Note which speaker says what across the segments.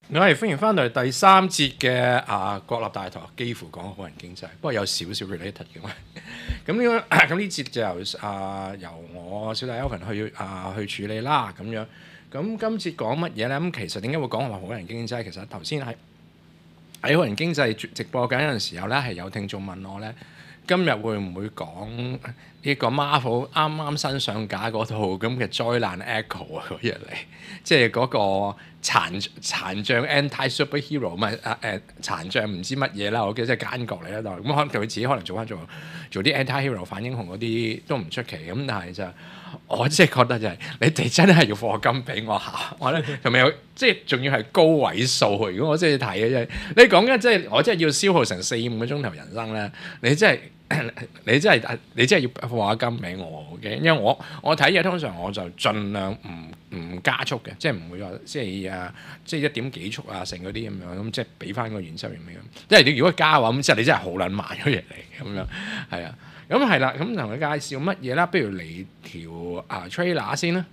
Speaker 1: 我哋歡迎翻嚟第三節嘅國立大台，幾乎講好人經濟，不過有少少 related 嘅嘛。咁呢節就由我小弟 Alvin 去處理啦，咁樣。咁今節講乜嘢咧？咁其實點解會講話好人經濟？其實頭先喺好人經濟直播緊嗰陣時候咧，係有聽眾問我咧，今日會唔會講呢個 Marvel 啱啱新上架嗰套咁嘅災難 Echo 啊嗰日嚟，即係嗰個殘障 anti-superhero 唔係殘障唔知乜嘢啦，我記得即係奸角嚟啦，咁可能佢自己可能做啲 anti-hero 反英雄嗰啲都唔出奇，咁但係就我即係覺得就係、你哋真係要課金俾我下，我咧同埋有即係仲要係高位數，如果我真係睇嘅真係，你講緊即係我真係要消耗成4-5個鐘頭人生咧，你真係要課下金俾我嘅，因為我睇嘢通常我就盡量唔加速嘅，即係唔會話即係1點幾速啊成嗰啲咁樣，咁即係俾翻個原汁原味咁。因為你如果加嘅話，咁即係你真係好撚慢嗰嘢嚟咁樣，係啊。咁係啦，咁同佢介紹乜嘢啦？不如嚟條trailer 先啦。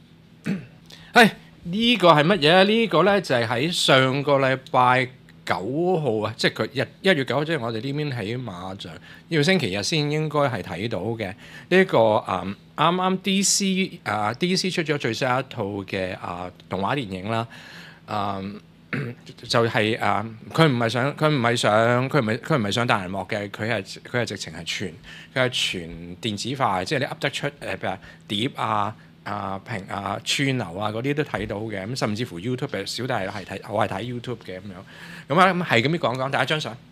Speaker 1: 呢個係乜嘢咧？呢個咧就係喺上個禮拜9號啊，即係佢1月9號，即係我哋呢邊起碼就呢個星期日先應該係睇到嘅呢個啱啱 DC 出咗最新一套嘅動畫電影啦。就係佢唔係上大銀幕嘅，佢係直情係全電子化，即係你噏得出譬如碟串流嗰啲都睇到嘅，咁甚至乎 YouTube 小弟我係睇 YouTube 嘅咁樣，咁係咁樣講第一張相。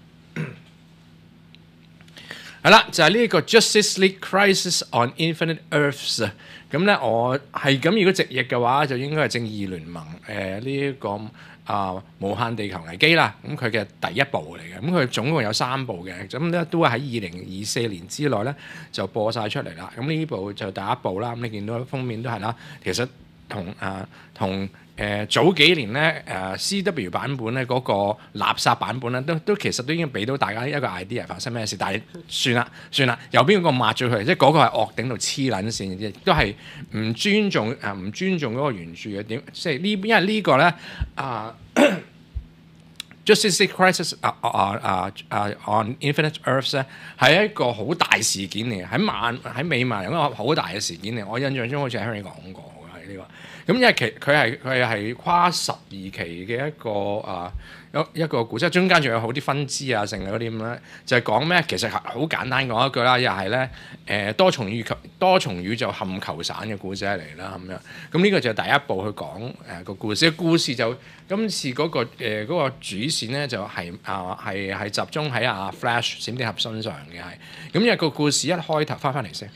Speaker 1: 係啦，就係呢個 Justice League Crisis on Infinite Earths 啊。咁咧，我係咁，如果直譯嘅話，就應該係正義聯盟呢個無限地球危機啦。咁佢嘅第一部嚟嘅，咁佢總共有3部嘅，咁咧都係喺2024年之內咧就播晒出嚟啦。咁呢部就第一部啦。咁你見到封面都係啦，其實同早幾年咧CW 版本咧嗰個垃圾版本咧，都其實都已經俾到大家一個 idea 發生咩事，但係算啦，由邊個抹咗佢？即係嗰個係惡頂到黐撚線嘅，亦都係唔尊重嗰個原著嘅點，即係因為呢個咧Justice League Crisis on Infinite Earths 咧係一個好大事件嚟嘅，喺美漫嚟講好大嘅事件嚟。我印象中好似喺香港講過嘅呢個。咁因為佢係跨12期嘅一個故事，中間仲有好啲分支成嗰啲咁咧，就係講咩？其實好簡單講一句啦，又係咧多重宇宙冚球散嘅故事嚟啦咁樣。咁呢個就係第一部去講個故事。故事就今次嗰個主線咧就係集中喺Flash 閃電俠身上嘅係。咁因為個故事一開頭翻嚟先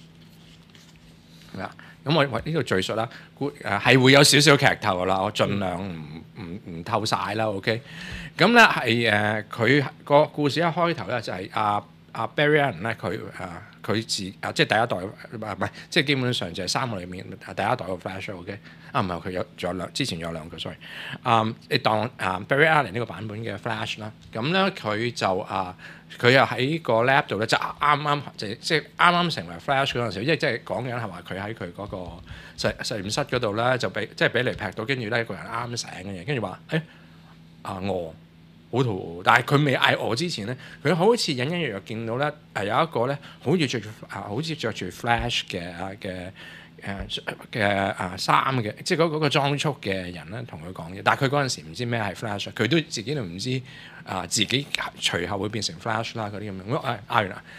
Speaker 1: 嗱。咁我呢度敘述啦，係會有少少劇透噶啦，我盡量唔透晒啦 ，OK。咁咧係佢個故事一開頭咧就係Barry Allen 咧佢即係第一代唔係即係基本上就係3個裏面第一代個 Flash，OK。唔係佢之前有兩個 sorry。你當Barry Allen 呢個版本嘅 Flash 啦，咁咧佢就佢又喺個 lab 度咧，就啱啱成為 Flash 嗰陣時，即係講緊係話佢喺佢嗰個實驗室嗰度咧，就俾雷劈到，跟住咧個人啱醒嘅嘢，跟住話餓好肚餓，但係佢未嗌餓之前咧，佢好似隱隱約約見到咧有一個咧好似着住 Flash 嘅衫嘅，即係嗰個裝束嘅人咧，同佢講嘢。但係佢嗰陣時唔知咩係 Flash，佢都自己都唔知自己隨後會變成 Flash 啦嗰啲咁樣。咁嗌完啦，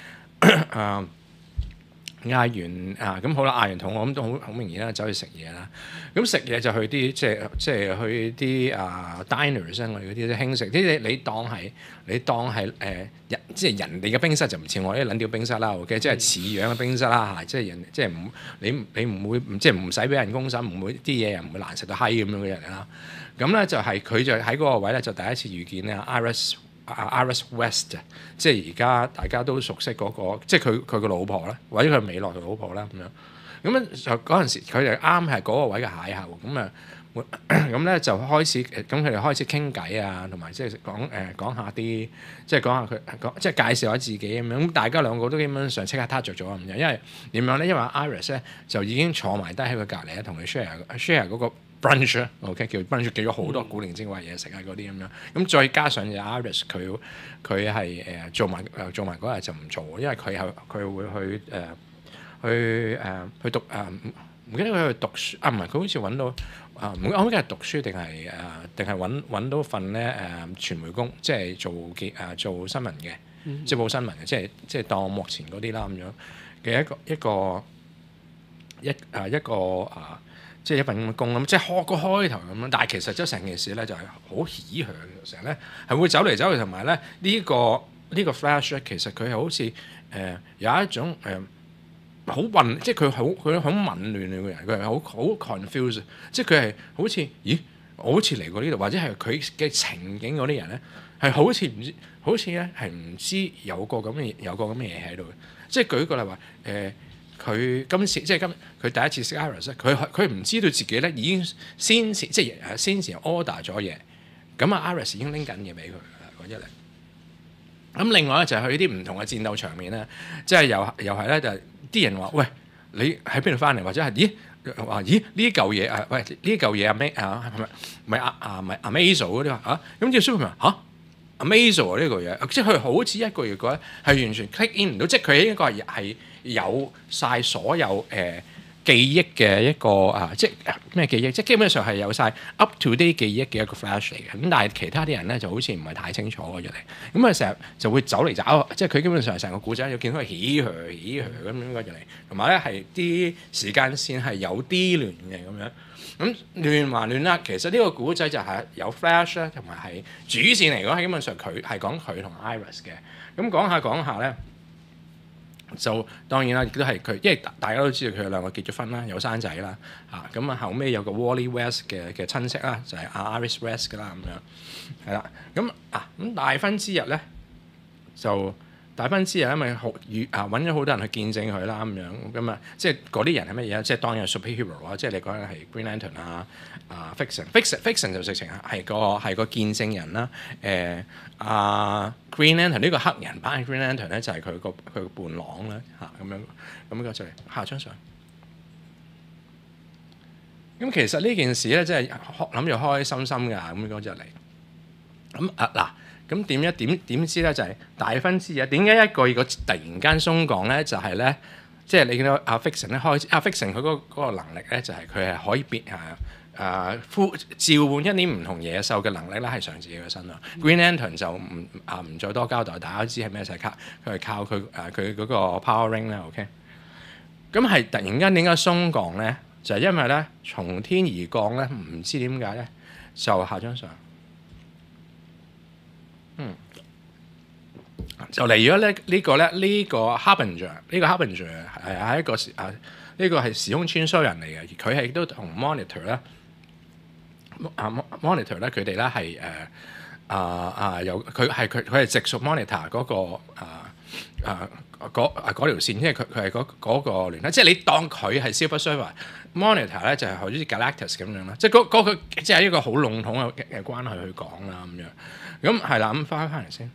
Speaker 1: 嗌完咁好啦，嗌完肚餓咁都好明顯啦，走去食嘢啦。咁食嘢就去啲即係去啲diners 我哋嗰啲輕食啲，你當係即係人哋嘅冰室就唔似我啲撚屌冰室啦，OK，即係似樣嘅冰室啦嚇，即係人即係唔你唔會即係唔使俾人工審，唔會啲嘢又唔會難食到閪咁樣嘅人啦。咁咧就係佢就喺嗰個位咧就第一次遇見咧Iris West， 即係而家大家都熟悉嗰個，即係佢個老婆啦，或者佢美國嘅老婆啦咁樣。咁咧就嗰陣時佢就啱係嗰個位嘅邂逅，咁咧就開始咁佢哋開始傾偈同埋即係講下啲，即係講下佢即係介紹下自己咁樣。咁大家兩個都基本上即刻撻着咗咁樣，因為點樣咧？因為 Iris 咧就已經坐埋低喺佢隔離咧，同佢 share 嗰個 brunch，OK 叫 brunch， 叫咗好多古靈精怪嘢食啊嗰啲咁樣。咁再加上有 Iris 佢係做埋嗰日就唔做，因為佢會去讀唔記得佢去讀書啊，唔係佢好似揾到我唔記得係讀書定係揾到份咧傳媒工，即係做新聞嘅，即係報新聞嘅，即係當目前嗰啲啦咁樣嘅一個即係一份咁嘅工咁，即係開頭咁樣。但係其實即係成件事咧就係好喜響嘅，成日咧係會走嚟走去，同埋咧呢個 Flash 咧其實佢係好似有一種好混，即係佢好紊亂嘅人，佢係好 confused， 即係佢係好似我好似嚟過呢度，或者係佢嘅情景嗰啲人咧係好似咧係唔知有個咁嘅嘢喺度嘅。即係舉個例話佢今次即係佢第一次識 Iris 咧，佢唔知道自己咧已經先前 order 咗嘢，咁啊 Iris 已經拎緊嘢俾佢嗰一嚟。咁另外咧就係去啲唔同嘅戰鬥場面咧，即係又係咧就係啲人話喂，你喺邊度翻嚟，或者係呢嚿嘢啊，喂呢嚿嘢係咪阿 Maisel 嗰啲話咁啲 Superman 阿 Maisel 呢個嘢，即係佢好似一個月嘅係完全 click in 唔到，即係佢應該係有晒所有記憶嘅一個即係咩記憶？即係基本上係有晒 up to date 記憶嘅一個 flash 嚟嘅。咁但係其他啲人咧就好似唔係太清楚嘅嚟。咁啊成日就會走嚟走，即係佢基本上成個故仔要見到佢起咁樣過嚟，同埋咧係啲時間線係有啲亂嘅咁樣。咁亂還亂啦，其實呢個古仔就係有 flash 咧，同埋係主線嚟講，基本上佢係講佢同 Iris 嘅。咁講下咧。就當然啦，亦都係佢，因為大家都知道佢哋兩個結咗婚啦，有生仔啦，咁啊後尾有個 Wally West 嘅親戚啦，就係阿 Iris West 噶啦咁樣，係啦，咁大婚之日咧就大婚之日，因為揾咗好多人去見證佢啦咁樣，咁即係嗰啲人係乜嘢？即係當然係 superhero 啊，即係你講緊係 Green Lantern Vixen 就直情係個見證人啦，Green Lantern 呢個黑人版嘅 Green Lantern 咧就係佢個伴郎啦咁樣，咁就嚟下張相。咁其實呢件事咧，即係諗住開開心心㗎，咁嗰就嚟。咁咁點知咧？就係大婚之日，點解一個突然間鬆降咧？就係咧，即係你見到阿 Vixen 咧開始，阿 Vixen 佢嗰個能力咧，就係佢係可以召喚一啲唔同野獸嘅能力咧，係上自己嘅身啦。Green Lantern 就唔再多交代，大家都知係咩世卡，佢係靠佢嗰個 Power Ring 咧。OK，咁係突然間點解鬆降咧？就係因為咧從天而降咧，唔知點解咧，就下張相。就嚟咗咧呢個 Harbinger 係一個呢個係時空穿梭人嚟嘅，而佢係都同 Monitor 咧Monitor 咧佢哋咧係有佢係直屬 Monitor 嗰個嗰條線，因為佢係嗰個聯繫，即係你當佢係 Silver Surfer，Monitor 咧就係好似 Galactus 咁樣啦，即係嗰個即係一個好籠統嘅關係去講啦咁樣。咁係啦，咁翻嚟先。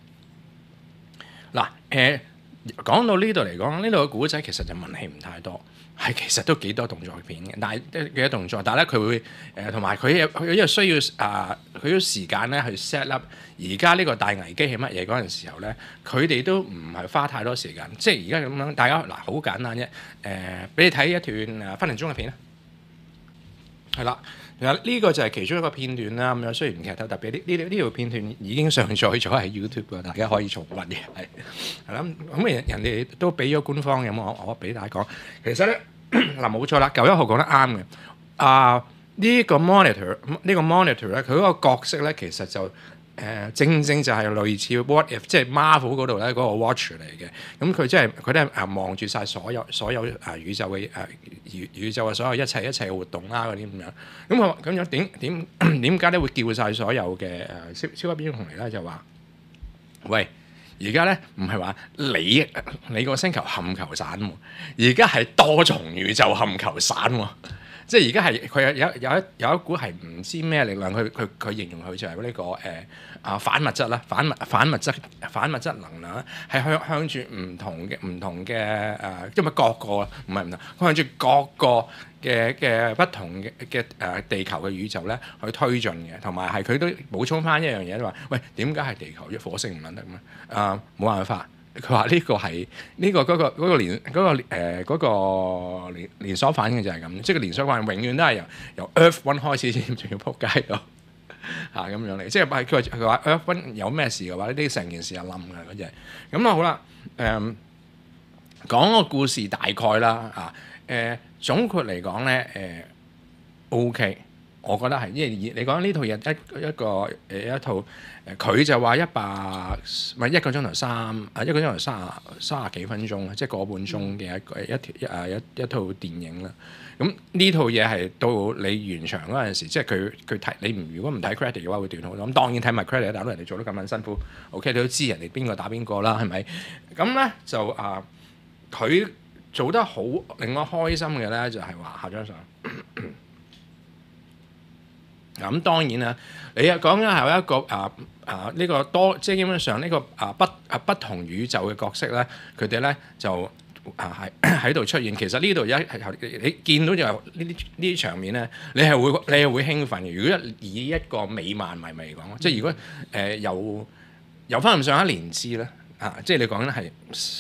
Speaker 1: 嗱講到呢度嚟講，呢度嘅古仔其實就文戲唔太多，係其實都幾多動作片嘅，但係幾多動作，但係咧佢會同埋佢因為需要佢要時間咧去 set up 而家呢個大危機係乜嘢嗰陣時候咧，佢哋都唔係花太多時間，即係而家咁樣，大家好簡單啫，俾你睇一段分零鐘嘅片啦，係啦。呢個就係其中一個片段啦，咁樣雖然劇透特別呢條片段已經上載咗喺 YouTube 㗎，大家可以重溫嘅，係啦。咁人哋都俾咗官方嘅，我俾大家講，其實咧冇錯啦，9一號講得啱嘅。呢個 monitor 咧，佢嗰個角色咧，其實就正就係類似 What If， 即係 Marvel 嗰度咧嗰個 Watcher 嚟嘅。咁佢即係佢都係望住晒所有宇宙嘅宇宙嘅所有一切嘅活動啦嗰啲咁樣。咁樣點解咧會叫晒所有嘅超級英雄嚟咧？就話喂，而家咧唔係話你個星球冚球散喎，而家係多重宇宙冚球散喎。 即係而家係佢有一股係唔知咩力量，佢形容佢就係呢個反物質啦，反物質能量啦，係向住唔同嘅因為各個唔係唔同，向住各個嘅不同嘅地球嘅宇宙咧去推進嘅，同埋係佢都補充翻一樣嘢，就話喂，點解係地球火星唔撚得咩？冇辦法。佢話呢個係呢個連鎖反應就係咁，即係個連鎖反應永遠都係由 Earth One 開始先，仲要撲街到咁樣嚟。即係佢話 Earth One 有咩事嘅話，呢啲成件事就冧㗎嗰隻。咁啊好啦，講個故事大概啦總括嚟講咧OK。我覺得係，因為你講呢套嘢一套佢就話一個鐘頭30幾分鐘，即係個半鐘嘅一套電影啦。咁呢套嘢係到你完場嗰陣時，即係佢睇你如果唔睇 credit 嘅話會短好多。咁當然睇埋 credit，大佬人哋做得咁撚辛苦 ，OK 你都知人哋邊個打邊個啦，係咪？咁咧就佢做得好令我開心嘅咧，就係話下張相。咁當然啦，你又講緊係有一個呢個多，即係基本上呢個不同宇宙嘅角色咧，佢哋咧就喺度出現。其實呢度你見到就呢啲場面咧，你係會興奮嘅。如果以一個美漫迷嚟講，即係如果由翻咁上下年資咧即係你講緊係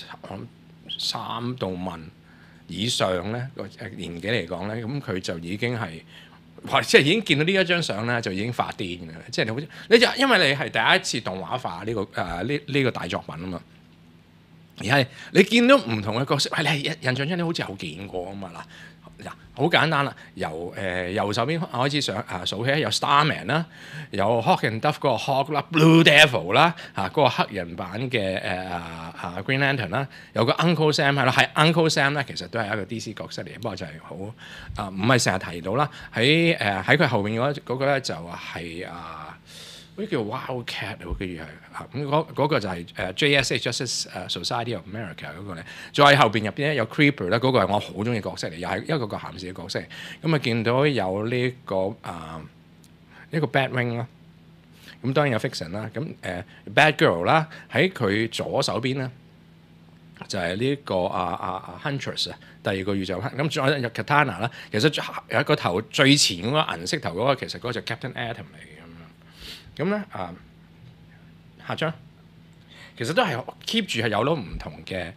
Speaker 1: 3到問以上咧個年紀嚟講咧，咁佢就已經係。即係已經見到呢一張相咧，就已經發癲㗎啦！即係你就因為你係第一次動畫化呢個大作品啊嘛，而係你見到唔同嘅角色，你係印象中你好似有見過啊嘛嗱，好簡單啦，由右手邊開始數起，有 Starman 啦，有 Hawk and Dove 嗰個 Hawk 啦 ，Blue Devil 啦嗰個黑人版嘅Green Lantern 啦，有個 Uncle Sam 係咯，係 Uncle Sam 咧，其實都係一個 DC 角色嚟嘅，不過就係好唔係成日提到啦。喺佢後邊嗰個咧就係嗰啲叫 Wildcat 嗰啲係咁嗰個就係JSA Justice Society of America 嗰個咧，再後邊入邊咧有 Creeper 咧，嗰個係我好中意角色嚟，又係一個鹹濕嘅角色。咁啊見到有呢個Batwing 啦，咁當然有 Fiction 啦，咁Bad Girl 啦，喺佢左手邊咧就係呢個Huntress 第二個宇宙，咁再有 Katana 啦，其實有一個頭最前嗰個銀色頭嗰個，其實嗰個就 Captain Atom 嚟嘅。咁咧下張其實都係 keep 住係有咗唔同嘅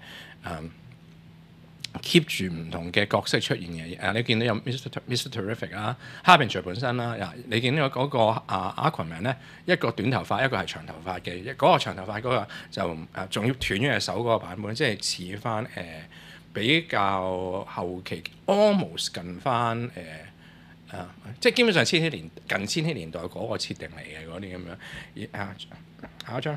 Speaker 1: keep 住唔同嘅角色出現嘅。你見到有 Mr. Terrific 啦，Harbinger 本身啦，你見到嗰個Aquaman 咧，一個短頭髮，一個係長頭髮嘅，嗰個長頭髮嗰個就仲要斷咗隻手嗰個版本，即係似翻比較後期 almost 近翻即係基本上近千禧年代嗰個設定嚟嘅嗰啲咁樣。下一張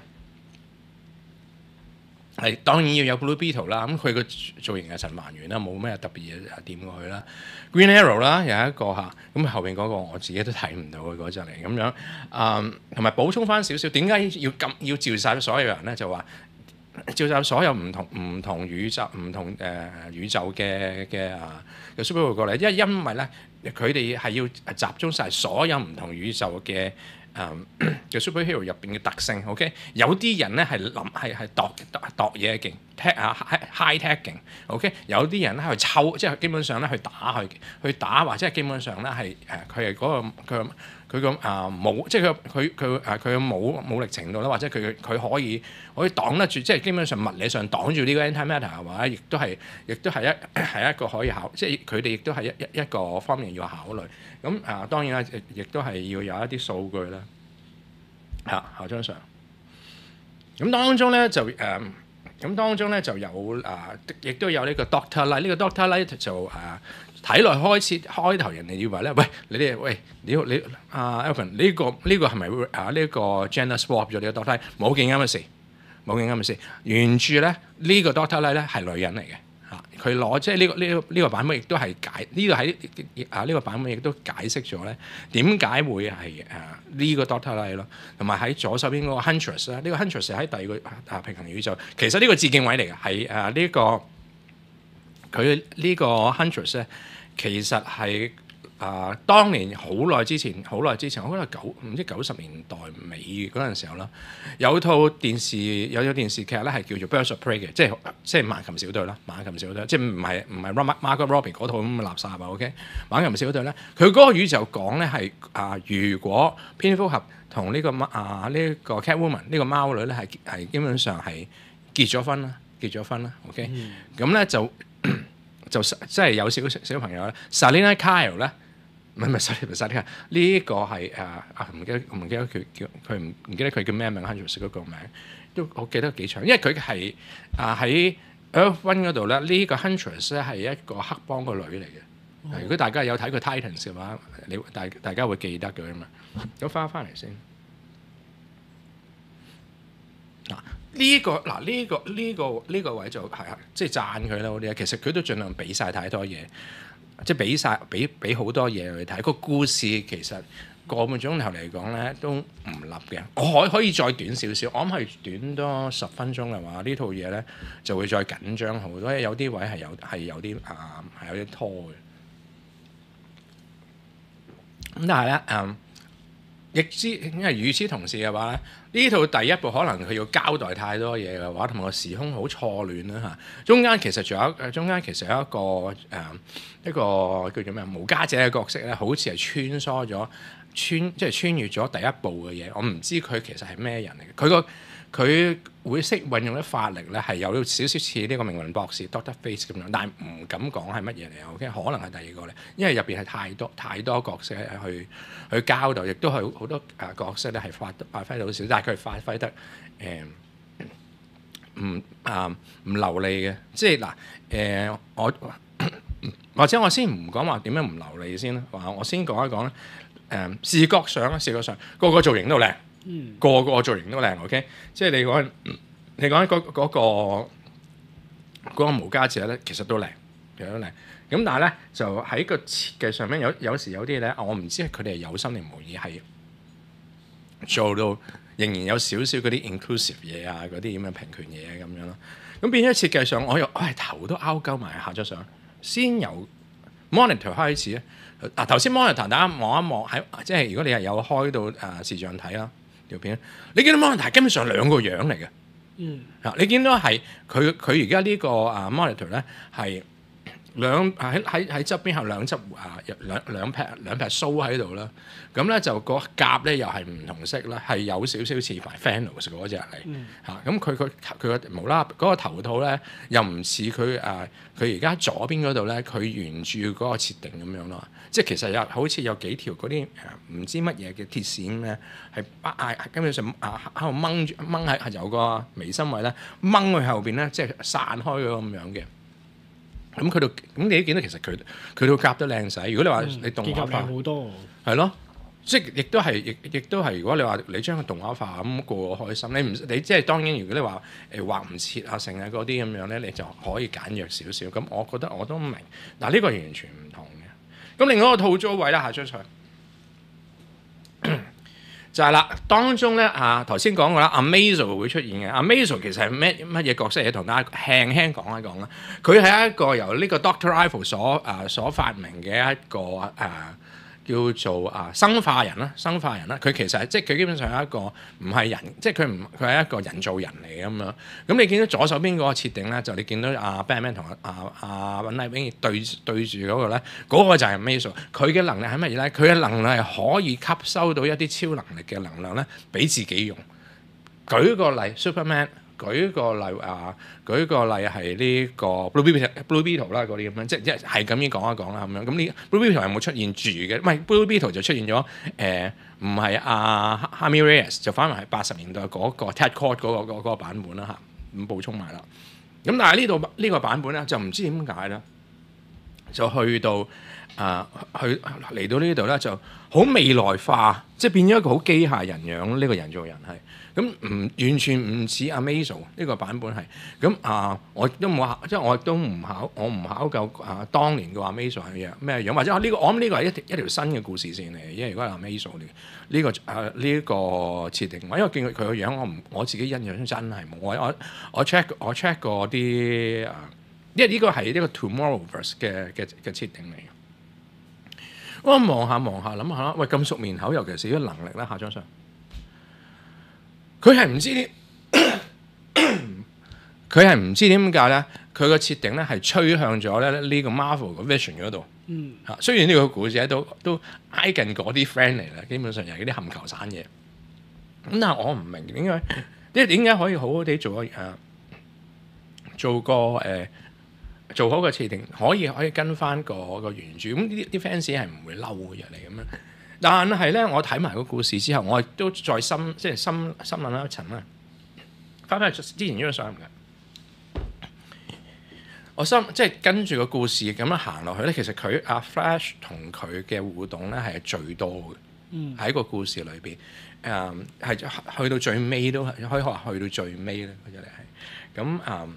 Speaker 1: 係當然要有 Blue Beetle 啦，咁佢個造型係陳還原啦，冇咩特別嘢掂過去啦。Green Arrow 啦，又係一個咁後邊嗰個我自己都睇唔到嘅嗰隻嚟咁樣。同埋補充翻少少，點解要召晒所有人咧？就話召集所有唔同宇宙宇宙嘅 superhero 過嚟，因為咧佢哋係要集中晒所有唔同宇宙嘅superhero 入邊嘅特性。OK， 有啲人咧係度嘢勁 high tech 勁。OK， 有啲人咧去抽，即係基本上咧去打或者係基本上咧係佢係嗰個佢個武，即係佢嘅武力程度啦，或者佢可以擋得住，即係基本上物理上擋住呢個 antimatter 或者亦都係一個可以考，即係佢哋亦都係一個方面要考慮。咁當然啦，亦都係要有一啲數據啦。下張相。咁當中咧就有亦都有呢個 Doctor Light。呢個 Doctor Light 就睇落開頭人哋以為咧，你Alvin 呢個係咪呢個 gender swap 咗呢個 Doctor Light？冇件啱嘅事。原著咧呢個 Doctor Light 咧係女人嚟嘅。佢攞即係呢個版本亦都係呢個喺呢個版本亦都解釋咗咧點解會係呢個 Doctor Light 咯，同埋喺左手邊嗰個 Huntress 啦，呢個 Huntress 喺第二個平行宇宙，其實呢個致敬位嚟嘅，係呢個佢呢個 Huntress 咧，其實係當年好耐之前，我覺得唔知90年代尾嗰陣時候啦，有套電視劇咧係叫做《Birds of Prey》嘅，即係猛禽小隊啦，猛禽小隊，即係唔係 Margot Robbie 嗰套咁嘅垃圾啊 ，OK？ 猛禽小隊咧，佢嗰個宇宙講咧係如果蝙蝠俠同呢個Catwoman 呢個貓女咧係基本上係結咗婚啦 ，OK？咁咧就即係有小朋友咧 ，Selina Kyle 咧。唔係 Selina， 呢個係唔記得佢叫咩名 Huntress 嗰個名，都我記得幾長，因為佢係喺 Earth One 嗰度咧，呢個 Huntress 咧係一個黑幫個女嚟嘅。如果大家有睇過 Titans 嘅話，大家會記得嘅嘛。咁翻嚟先。呢個位就係即係讚佢啦嗰啲，其實佢都盡量俾晒太多嘢。即係俾好多嘢去睇，個故事其實個半鐘頭嚟講咧都唔立嘅。我可以再短少少，我諗係短多10分鐘嘅話，呢套嘢咧就會再緊張好多。有啲位係有啲拖嘅。咁但係咧因為與此同時嘅話咧，呢套第一部可能佢要交代太多嘢嘅話，同埋個時空好錯亂啦嚇。中間其實有一個叫做咩無家者嘅角色咧，好似係穿梭咗穿越咗第一部嘅嘢。我唔知佢其實係咩人嚟嘅。佢會識運用啲法力咧，係有少少似呢個命運博士 Doctor Fate 咁樣，但係唔敢講係乜嘢嚟。OK， 可能係第二個嚟，因為入邊係太多角色去交代，亦都係好多角色咧係發揮到少，但係佢發揮得唔流利嘅。即係嗱或者我先唔講話點樣唔流利先啦，我先講一講咧。視覺上個個造型都靚。個造型都靚 ，OK， 即係你講嗰個無家者咧，其實都靚，咁但係咧就喺個設計上面有時有啲咧，我唔知佢哋係有心定無意，係做到仍然有少少嗰啲 inclusive 嘢啊，嗰啲咁嘅平權嘢咁樣咯。咁變咗設計上，我頭都拗鳩埋下咗相，先由 monitor 開始咧。頭先 monitor 大家望一望喺，即係如果你係有開到視像睇啦。條片，你見到 monitor 基本上兩個樣嚟嘅。你見到係佢而家呢個monitor 咧係喺側邊係兩側兩撇須喺度啦。咁咧就個甲咧又係唔同色啦，係有少少似埋 Thanos 嗰隻嚟咁佢個無啦嗰個頭套咧又唔似佢而家左邊嗰度咧，佢原著嗰個設定咁樣咯。即係其實好似有幾條嗰啲唔知乜嘢嘅鐵線咧，係根本上喺度掹喺有個眉心位咧掹去後邊咧，即係散開咗咁樣嘅。咁佢度咁你都見到其實佢都夾得靚仔。如果你話你動畫化
Speaker 2: 好多
Speaker 1: 係咯，即係亦都係。如果你話你將個動畫化咁個個開心，你即係當然。如果你話畫唔切啊成啊嗰啲咁樣咧，你就可以簡約少少。咁我覺得我都明。嗱呢個完全唔同嘅。咁另外一個套租位啦，下張相就係啦。當中咧頭先講過啦，Amazo 會出現嘅。Amazo 其實係乜嘢角色嘢？同大家輕輕講一講啦。佢係一個由呢個 Dr. Evil 所發明嘅一個叫做生化人啦。佢其實即係佢基本上係一個唔係人，即係佢係一個人造人嚟咁樣。咁你見到左手邊嗰個設定咧，就你見到Batman 同尹麗冰對住嗰個咧，嗰個就係 Amazo。佢嘅能力係乜嘢咧？佢嘅能力係可以吸收到一啲超能力嘅能量咧，俾自己用。舉個例 ，Superman。舉個例係呢個 Blue Beetle 啦，嗰啲咁樣，即係咁樣講一講啦咁樣。咁呢 Blue Beetle 有冇出現住嘅？唔係 Blue Beetle 就出現咗唔係Jaime Reyes，就反而係80年代嗰個 Ted Kord 嗰個版本啦嚇。咁補充埋啦。咁但係呢個版本咧就唔知點解咧，就去到嚟到呢度咧就好未來化，即係變咗一個好機械人樣。呢個人造人係。咁完全唔似 Amazo 呢個版本係咁我都冇即係我亦都唔考究當年嘅 Amazo 係咩樣，或者我諗呢個係一條新嘅故事線嚟嘅，因為如果係 Amazo 呢個設定，因為見佢個樣我自己印象中真係冇。我 check 過啲因為呢個係呢個 Tomorrowverse 嘅設定嚟嘅。 我望下諗下，喂咁熟面口，尤其是啲能力啦，下張相，佢係唔知啲，佢係唔知點解咧？佢個設定咧係趨向咗咧呢個 Marvel 嘅 Vision 嗰度。嚇，雖然呢個故事都挨近嗰啲 friend 嚟啦，基本上又係嗰啲冚球散嘢。咁但係我唔明點解可以好好地做好個設定，可以跟翻個原著。咁啲 fans 係唔會嬲嘅人嚟咁樣。但係咧，我睇埋個故事之後，我亦都再深諗一層啦。翻去之前呢張相嘅。我即係跟住個故事咁樣行落去咧，其實佢阿 Flash 同佢嘅互動咧係最多嘅，喺個故事裏邊，係去到最尾都可以話去到最尾咧，佢就係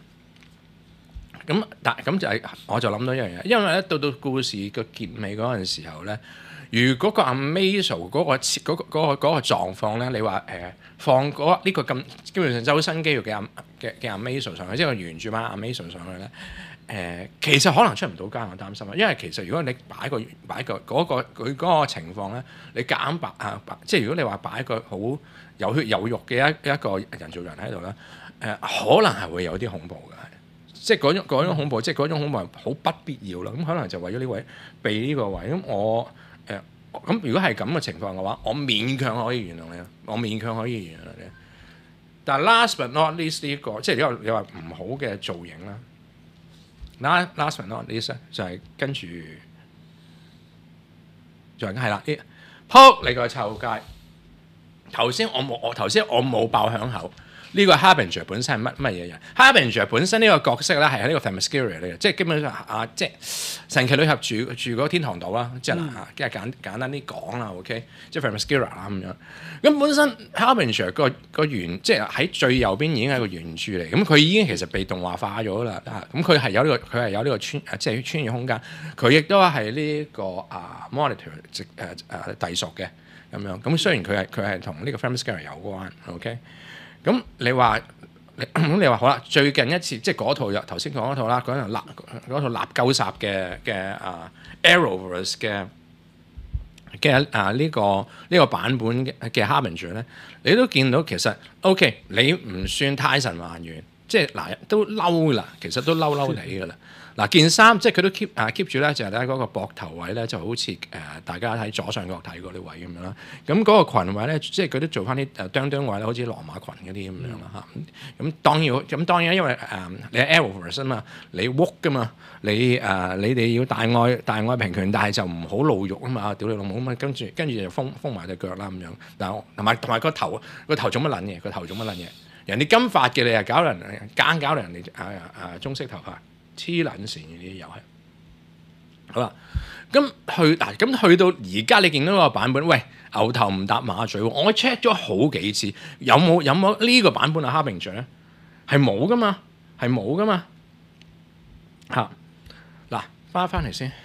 Speaker 1: 咁就係我就諗到一樣嘢，因為咧到故事個結尾嗰陣時候咧，如果個 Amazo 嗰個狀況咧，你話放嗰呢個咁基本上周身肌肉嘅 Amazo 上去，即係個原著版 Amazo 上去咧。其實可能出唔到街，我擔心啊，因為其實如果你擺個佢嗰個情況咧，你夾硬即係如果你話擺個好有血有肉嘅一個人造人喺度咧，可能係會有啲恐怖嘅，即係嗰種恐怖，即係嗰種恐怖係好不必要啦。咁可能就為咗呢位避呢個位，咁我咁如果係咁嘅情況嘅話，我勉強可以原諒你，但係 last but not least 呢個，即係你話唔好嘅造型啦。last but not least 就係跟住，就係啦，撲你個臭街！頭先我冇爆響口。呢個 Harbinger 本身係乜嘢人 ？Harbinger 本身呢個角色咧係喺呢個 Themyscira 嚟嘅，即係基本上即係神奇女俠住嗰個天堂島啦，即係即係簡單啲講啦 ，OK， 即係 Themyscira 啦咁樣。咁本身 Harbinger 個原即係喺最右邊已經係個原著嚟，咁佢已經其實被動畫化咗啦。咁佢係有呢個即係穿越空間，佢亦都係呢個Monitor 隸屬嘅咁樣。咁雖然佢係同呢個 Themyscira 有關 ，OK。咁你話好啦，最近一次即係嗰套頭先講嗰套啦，嗰套立鳩殺嘅Arrowverse 嘅呢個版本嘅 Harbinger 咧，你都見到其實 OK， 你唔算太神還原，即係嗱都嬲啦，其實都嬲你噶啦。嗱件衫即係佢都 keep 住咧，就係咧嗰個膊頭位咧，就好似大家喺左上角睇過啲位咁樣啦。咁嗰個裙位咧，即係佢都做翻啲哚位咧，好似羅馬裙嗰啲咁樣啦嚇。咁當然因為你係 Arrowverse 啊嘛，你 woke 噶嘛，你哋要大愛平權，但係就唔好露肉啊嘛，屌你老母咁啊！跟住就封埋隻腳啦咁樣。但係同埋個頭做乜撚嘢？個頭做乜撚嘢？人哋金髮嘅你又搞人哋中式頭髮。黐撚線嘅呢啲又係，好啦，咁去到而家你見到個版本，喂牛頭唔搭馬嘴喎，我 check 咗好幾次，有冇呢個版本嘅 Harbinger 咧？係冇噶嘛，嚇嗱，翻嚟先，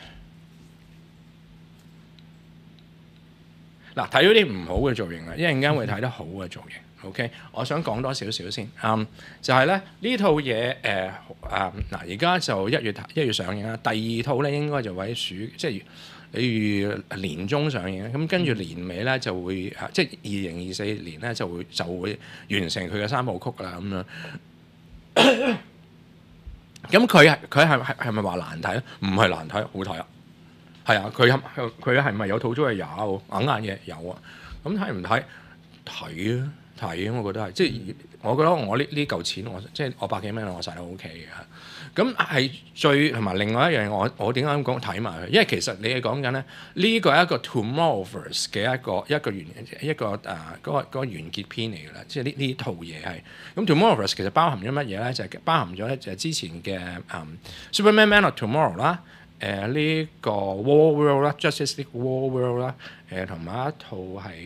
Speaker 1: 嗱睇咗啲唔好嘅造型啦，一陣間會睇得好嘅造型。OK， 我想講多少少先，就係咧呢套嘢嗱，而家就一月上映啦。第二套咧應該就喺即係例如年中上映，咁跟住年尾咧就會即係2024年咧就會完成佢嘅3部曲啦咁樣。咁佢係咪話難睇咧？唔係難睇，好睇啊！係啊，佢係咪有套租係有硬嘢有啊？咁睇唔睇？睇啊！睇，我覺得係，即係我覺得我呢嚿錢，即係我100幾蚊，我使得 OK 嘅。咁係最同埋另外一樣，我點解咁講睇埋佢？因為其實你係講緊咧，呢個係一個 Tomorrowverse 嘅一個嗰個完結篇嚟㗎啦。即係呢套嘢係咁 Tomorrowverse 其實包含咗乜嘢咧？就係包含咗咧就係之前嘅Superman Man of Tomorrow 啦，呢個 War World 啦，Justice League War World 啦，同埋一套係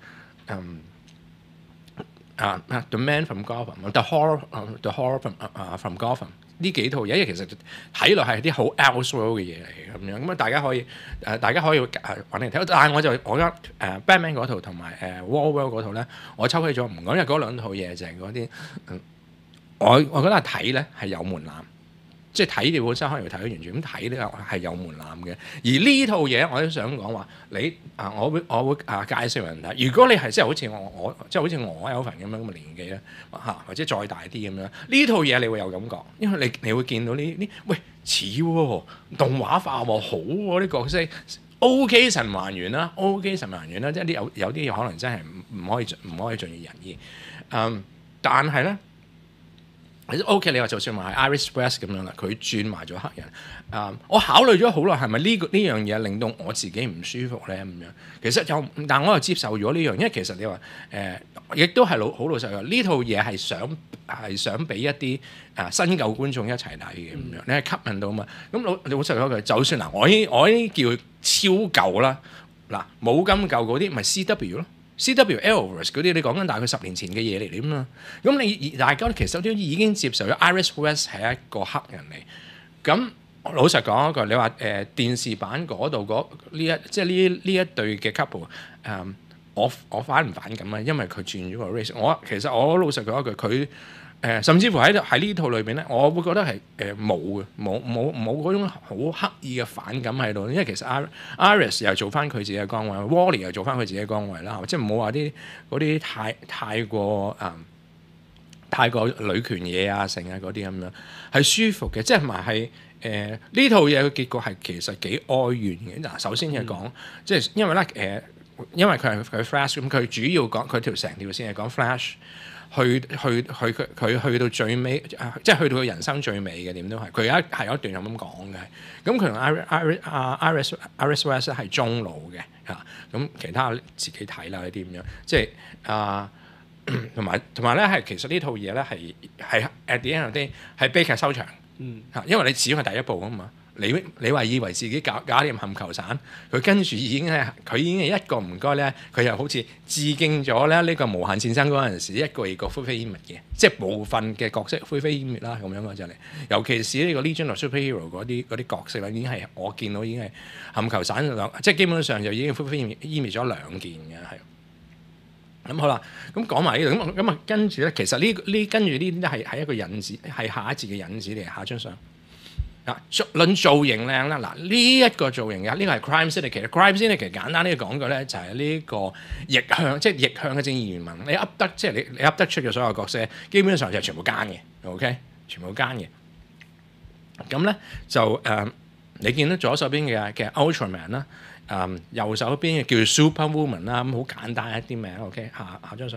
Speaker 1: The Man from Gotham，The Horror from Gotham 呢幾套嘢，因為其實睇落係啲好 Elseworld 嘅嘢嚟嘅咁樣，咁啊大家可以揾嚟睇。但係我覺得Batman 嗰套同埋War World 嗰套咧，我抽起咗唔講，因為嗰兩套嘢就係嗰啲我覺得睇咧係有門檻， 即係睇你本身可能要睇得完全，咁睇呢個係有門檻嘅。而呢套嘢我都想講話，我會介紹人睇。如果你係即係好似我即係好似我有份咁樣嘅年紀咧或者再大啲咁樣，呢套嘢你會有感覺，因為你會見到呢喂似喎動畫化喎，好喎啲角色。O.K. 神還原啦，O.K. 神還原啦，即係有啲可能真係唔可以盡如人意。但係咧 O.K. 你話就算話係 Iris West 咁樣啦，佢轉埋咗黑人。我考慮咗好耐，係咪呢樣嘢令到我自己唔舒服咧咁樣？其實但我又接受咗呢樣，因為其實你話亦都係好老實講，呢套嘢係想俾一啲新舊觀眾一齊睇嘅咁樣，你係吸引到嘛？咁老實講句，就算我已經叫超舊啦，冇咁舊嗰啲咪 C.W. 咯。C.W. Elvis 嗰啲，你講緊大概10年前嘅嘢嚟點嘛？咁大家其實都已經接受咗 Iris West 係一個黑人嚟。咁老實講一句，你話電視版嗰度呢一對嘅 couple，我反唔反感啊？因為佢轉咗個 race。其實我老實講一句，佢甚至乎喺呢套裏邊咧，我會覺得係冇嗰種好刻意嘅反感喺度，因為其實 Iris 又做翻佢自己嘅崗位 ，Wally 又做翻佢自己嘅崗位啦，即係唔好話嗰啲太過女權嘢啊，成啊嗰啲咁樣係舒服嘅，即係同埋係呢套嘢嘅結果係其實幾哀怨嘅。嗱，首先係講即係因為咧因為佢 Flash 咁，佢主要講佢成條線係講 Flash。佢去到最尾，即係去到佢人生最尾嘅點都係，佢係有一段咁講嘅。咁佢同 Iris West 係中老嘅嚇，咁其他自己睇啦呢啲咁樣，即係同埋咧係其實呢套嘢咧係 at the end of the day 係悲劇收場嚇，因為你始終係第一部啊嘛。你話以為自己搞掂冚球散，佢跟住已經係一個唔該咧，佢又好似致敬咗咧呢個無限戰爭嗰陣時一個二個灰飛煙滅嘅，即係部分嘅角色灰飛煙滅啦咁樣嘅就嚟。尤其是呢個 Legion of Superhero 嗰啲角色啦，已經係我見到已經係冚球散即係基本上就已經灰飛煙滅咗2件嘅係。咁好啦，咁講埋呢度咁啊，跟住咧，其實跟住呢啲係一個引子，係下一節嘅引子嚟。下張相。論造型靚啦，呢一個造型嘅呢個係 Crime Syndicate。Crime Syndicate 簡單啲講句咧，就係呢個逆向，即係逆向嘅正義聯盟。你噏得即係你噏得出嘅所有角色，基本上就係全部奸嘅 ，OK， 全部奸嘅。咁咧就你見到左手邊嘅 Ultraman 啦，右手邊嘅叫 Superwoman 啦，咁好簡單一啲名 ，OK。下張相。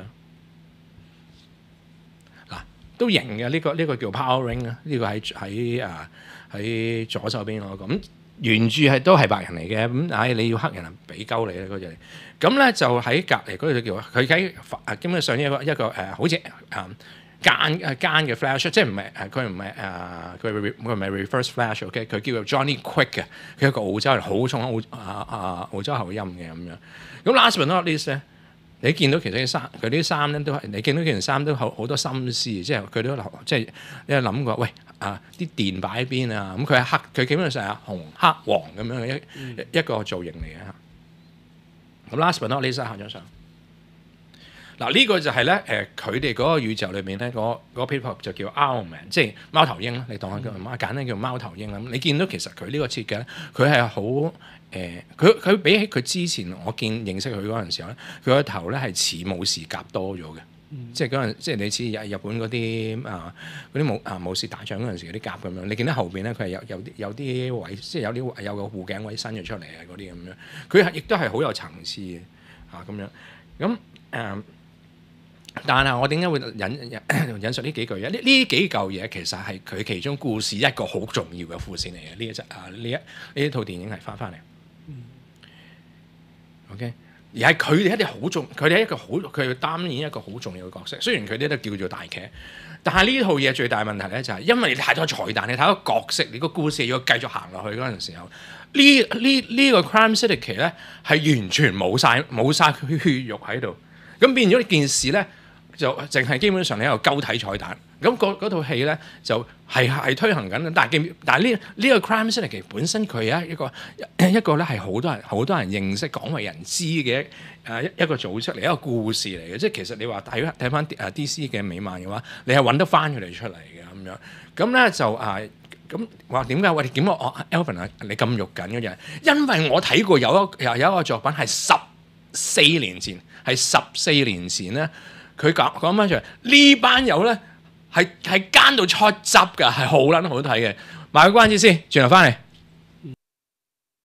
Speaker 1: 都型嘅呢個叫 Power Ring 啊，呢個喺左手邊嗰個咁原著都係白人嚟嘅，咁你要黑人啊俾鳩你啦嗰隻，咁咧就喺隔離嗰度叫佢喺基本上一個好似奸嘅 Flash， 即係唔係佢唔係 Reverse Flash，OK， 佢叫做 Johnny Quick 嘅，佢係一個澳洲人，好重澳洲口音嘅咁樣。咁 last but not least 咧。你見到其實佢啲衫咧都係，你見到件衫都好多心思，即係佢都即係你有諗過，喂啲電擺喺邊啊？咁佢係黑，佢基本上係紅黑黃咁樣嘅一個造型嚟嘅。咁 last but not least 下張相。呢個就係咧佢哋嗰個宇宙裏面咧嗰 people 就叫 Owlman， 即係貓頭鷹啦。你當佢簡單叫貓頭鷹啦。你見到其實佢呢個設計咧，佢係好。佢比起佢之前我認識佢嗰陣時候咧，佢個頭咧係似武士甲多咗嘅，即係嗰陣即係你似日本嗰啲武士打仗嗰陣時嗰啲甲咁樣。你見到後邊咧，佢係有啲位，即係有個護頸位伸咗出嚟啊嗰啲咁樣。佢亦都係好有層次嘅咁樣。咁但係我點解會引述呢幾句嘢？呢幾嚿嘢其實係佢其中故事一個好重要嘅副線嚟嘅。呢一套電影係翻嚟。OK， 而係佢哋一啲好重，佢哋佢擔演一個好重要嘅角色。雖然佢哋都叫做大劇，但係呢套嘢最大問題咧就係因為你太多彩蛋，你太多角色，你個故事要繼續行落去嗰陣時候，呢個 Crime Syndicate 咧係完全冇晒佢血肉喺度，咁變咗呢件事咧就淨係基本上你喺度鳩睇彩蛋。咁嗰套戲咧就係推行緊，但係呢個 Crime Syndicate 本身佢係一個咧係好多人認識、廣為人知嘅一個組出嚟一個故事嚟嘅。即係其實你話睇翻DC 嘅美漫嘅話，你係揾得翻佢哋出嚟嘅咁樣。咁咧就咁話點解？喂，點解我 Alvin 啊，你咁肉緊嘅人？因為我睇過有一個作品係14年前，係14年前咧，佢講翻出嚟，呢班友咧係奸到出汁㗎，係好撚好睇嘅。賣個關子先，轉頭翻嚟。